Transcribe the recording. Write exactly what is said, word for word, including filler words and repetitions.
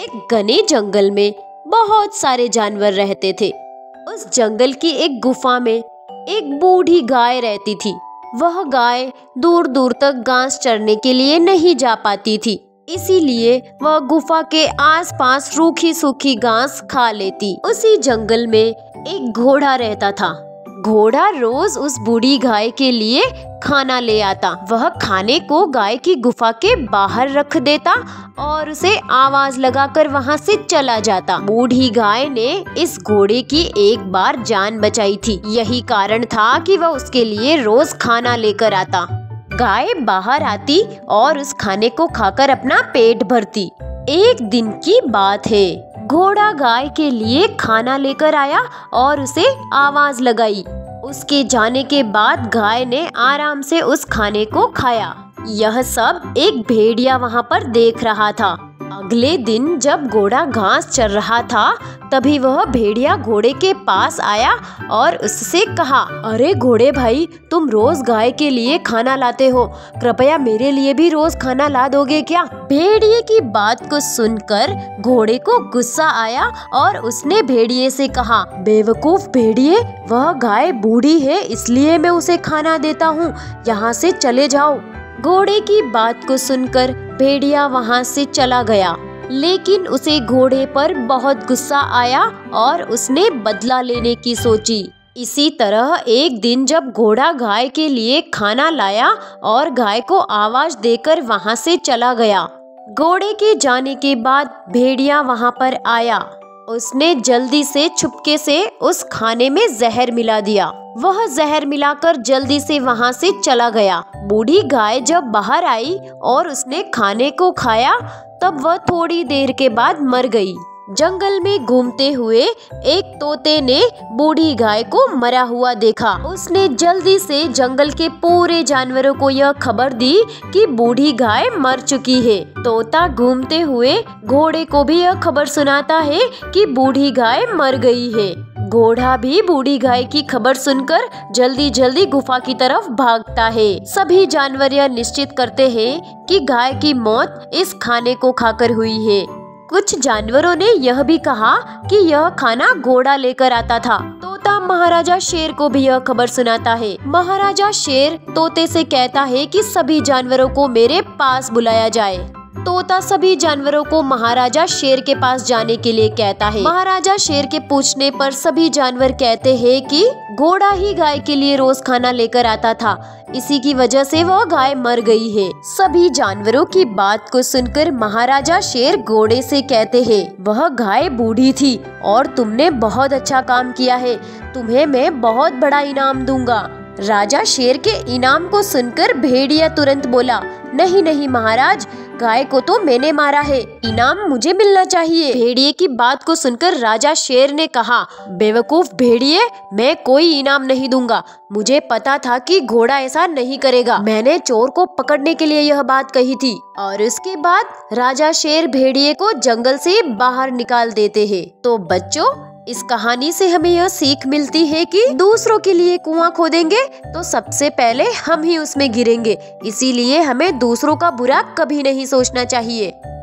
एक घने जंगल में बहुत सारे जानवर रहते थे। उस जंगल की एक गुफा में एक बूढ़ी गाय रहती थी। वह गाय दूर दूर तक घास चरने के लिए नहीं जा पाती थी, इसीलिए वह गुफा के आसपास रूखी सूखी घास खा लेती। उसी जंगल में एक घोड़ा रहता था। घोड़ा रोज उस बूढ़ी गाय के लिए खाना ले आता। वह खाने को गाय की गुफा के बाहर रख देता और उसे आवाज लगाकर वहां से चला जाता। बूढ़ी गाय ने इस घोड़े की एक बार जान बचाई थी, यही कारण था कि वह उसके लिए रोज खाना लेकर आता। गाय बाहर आती और उस खाने को खाकर अपना पेट भरती। एक दिन की बात है, घोड़ा गाय के लिए खाना लेकर आया और उसे आवाज लगाई। उसके जाने के बाद गाय ने आराम से उस खाने को खाया। यह सब एक भेड़िया वहां पर देख रहा था। अगले दिन जब घोड़ा घास चर रहा था, तभी वह भेड़िया घोड़े के पास आया और उससे कहा, अरे घोड़े भाई, तुम रोज गाय के लिए खाना लाते हो, कृपया मेरे लिए भी रोज खाना ला दोगे क्या? भेड़िए की बात को सुनकर घोड़े को गुस्सा आया और उसने भेड़िए से कहा, बेवकूफ भेड़िए, वह गाय बूढ़ी है इसलिए मैं उसे खाना देता हूँ, यहाँ से चले जाओ। घोड़े की बात को सुनकर भेड़िया वहां से चला गया, लेकिन उसे घोड़े पर बहुत गुस्सा आया और उसने बदला लेने की सोची। इसी तरह एक दिन जब घोड़ा गाय के लिए खाना लाया और गाय को आवाज देकर वहां से चला गया, घोड़े के जाने के बाद भेड़िया वहां पर आया। उसने जल्दी से छुपके से उस खाने में जहर मिला दिया। वह जहर मिलाकर जल्दी से वहां से चला गया। बूढ़ी गाय जब बाहर आई और उसने खाने को खाया, तब वह थोड़ी देर के बाद मर गई। जंगल में घूमते हुए एक तोते ने बूढ़ी गाय को मरा हुआ देखा। उसने जल्दी से जंगल के पूरे जानवरों को यह खबर दी कि बूढ़ी गाय मर चुकी है। तोता घूमते हुए घोड़े को भी यह खबर सुनाता है कि बूढ़ी गाय मर गई है। घोड़ा भी बूढ़ी गाय की खबर सुनकर जल्दी जल्दी गुफा की तरफ भागता है। सभी जानवर यह निश्चित करते हैं कि गाय की मौत इस खाने को खाकर हुई है। कुछ जानवरों ने यह भी कहा कि यह खाना घोड़ा लेकर आता था। तोता महाराजा शेर को भी यह खबर सुनाता है। महाराजा शेर तोते से कहता है कि सभी जानवरों को मेरे पास बुलाया जाए। तोता सभी जानवरों को महाराजा शेर के पास जाने के लिए कहता है। महाराजा शेर के पूछने पर सभी जानवर कहते हैं कि घोड़ा ही गाय के लिए रोज खाना लेकर आता था, इसी की वजह से वह गाय मर गई है। सभी जानवरों की बात को सुनकर महाराजा शेर घोड़े से कहते हैं, वह गाय बूढ़ी थी और तुमने बहुत अच्छा काम किया है, तुम्हें मैं बहुत बड़ा इनाम दूंगा। राजा शेर के इनाम को सुनकर भेड़िया तुरंत बोला, नहीं नहीं महाराज, गाय को तो मैंने मारा है, इनाम मुझे मिलना चाहिए। भेड़िए की बात को सुनकर राजा शेर ने कहा, बेवकूफ भेड़िए, मैं कोई इनाम नहीं दूंगा। मुझे पता था कि घोड़ा ऐसा नहीं करेगा। मैंने चोर को पकड़ने के लिए यह बात कही थी। और उसके बाद राजा शेर भेड़िए को जंगल से बाहर निकाल देते हैं। तो बच्चों, इस कहानी से हमें यह सीख मिलती है कि दूसरों के लिए कुआं खोदेंगे तो सबसे पहले हम ही उसमें गिरेंगे, इसीलिए हमें दूसरों का बुरा कभी नहीं सोचना चाहिए।